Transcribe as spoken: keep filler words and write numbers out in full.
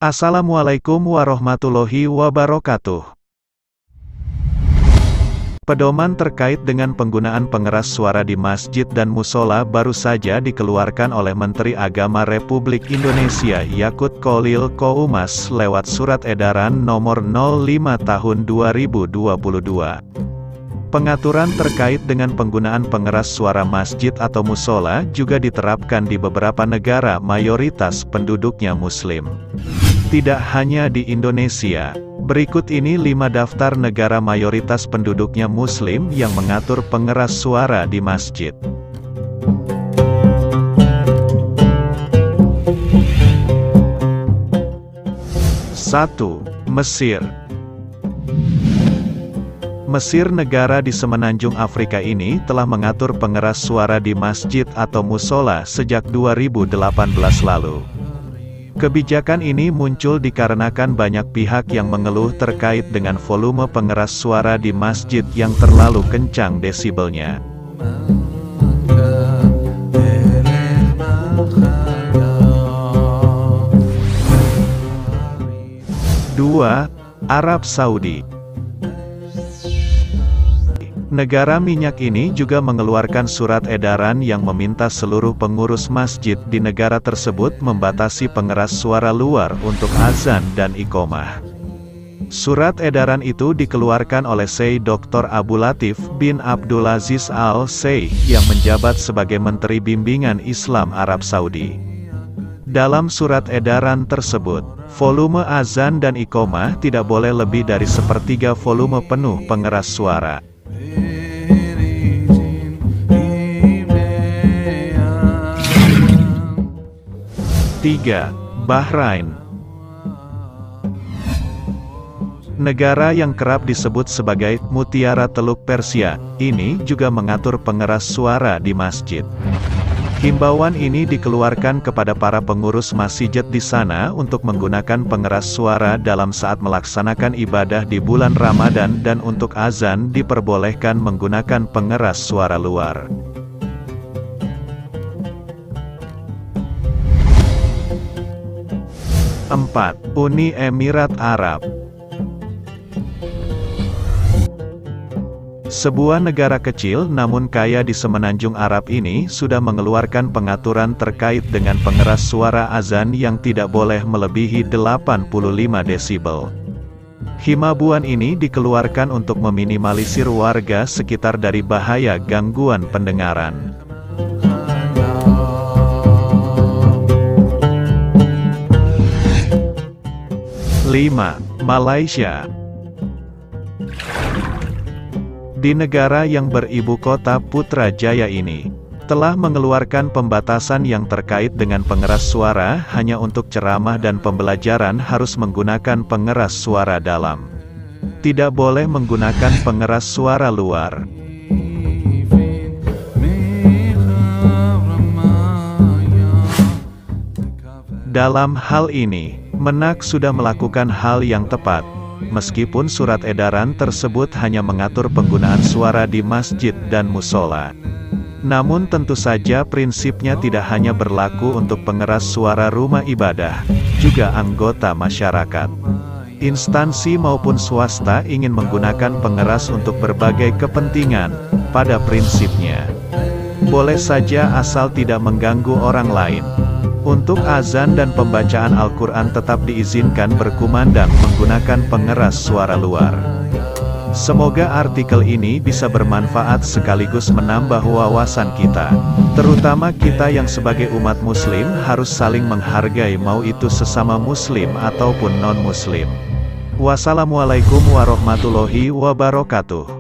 Assalamualaikum warahmatullahi wabarakatuh. Pedoman terkait dengan penggunaan pengeras suara di masjid dan musola baru saja dikeluarkan oleh Menteri Agama Republik Indonesia Yakut Kholil Qoumas lewat Surat Edaran Nomor nol lima Tahun dua ribu dua puluh dua. Pengaturan terkait dengan penggunaan pengeras suara masjid atau musola juga diterapkan di beberapa negara mayoritas penduduknya Muslim. Tidak hanya di Indonesia, berikut ini lima daftar negara mayoritas penduduknya Muslim yang mengatur pengeras suara di masjid. satu. Mesir. Mesir, negara di semenanjung Afrika ini, telah mengatur pengeras suara di masjid atau musola sejak dua ribu delapan belas lalu. Kebijakan ini muncul dikarenakan banyak pihak yang mengeluh terkait dengan volume pengeras suara di masjid yang terlalu kencang desibelnya. dua. Arab Saudi. Negara minyak ini juga mengeluarkan surat edaran yang meminta seluruh pengurus masjid di negara tersebut membatasi pengeras suara luar untuk azan dan iqomah. Surat edaran itu dikeluarkan oleh Syekh Doktor Abu Latif bin Abdulaziz Al-Syekh yang menjabat sebagai Menteri Bimbingan Islam Arab Saudi. Dalam surat edaran tersebut, volume azan dan iqomah tidak boleh lebih dari sepertiga volume penuh pengeras suara. tiga. Bahrain. Negara yang kerap disebut sebagai Mutiara Teluk Persia, ini juga mengatur pengeras suara di masjid. Himbauan ini dikeluarkan kepada para pengurus masjid di sana untuk menggunakan pengeras suara dalam saat melaksanakan ibadah di bulan Ramadan dan untuk azan diperbolehkan menggunakan pengeras suara luar. empat. Uni Emirat Arab. Sebuah negara kecil namun kaya di semenanjung Arab ini sudah mengeluarkan pengaturan terkait dengan pengeras suara azan yang tidak boleh melebihi delapan puluh lima desibel. Himbauan ini dikeluarkan untuk meminimalisir warga sekitar dari bahaya gangguan pendengaran. lima. Malaysia. Di negara yang beribu kota Putrajaya ini, telah mengeluarkan pembatasan yang terkait dengan pengeras suara hanya untuk ceramah dan pembelajaran harus menggunakan pengeras suara dalam. Tidak boleh menggunakan pengeras suara luar. Dalam hal ini, Menak sudah melakukan hal yang tepat, meskipun surat edaran tersebut hanya mengatur penggunaan suara di masjid dan musola. Namun tentu saja prinsipnya tidak hanya berlaku untuk pengeras suara rumah ibadah, juga anggota masyarakat. Instansi maupun swasta ingin menggunakan pengeras untuk berbagai kepentingan, pada prinsipnya boleh saja asal tidak mengganggu orang lain. Untuk azan dan pembacaan Al-Quran tetap diizinkan berkumandang menggunakan pengeras suara luar. Semoga artikel ini bisa bermanfaat sekaligus menambah wawasan kita. Terutama kita yang sebagai umat muslim harus saling menghargai mau itu sesama muslim ataupun non-muslim. Wassalamualaikum warahmatullahi wabarakatuh.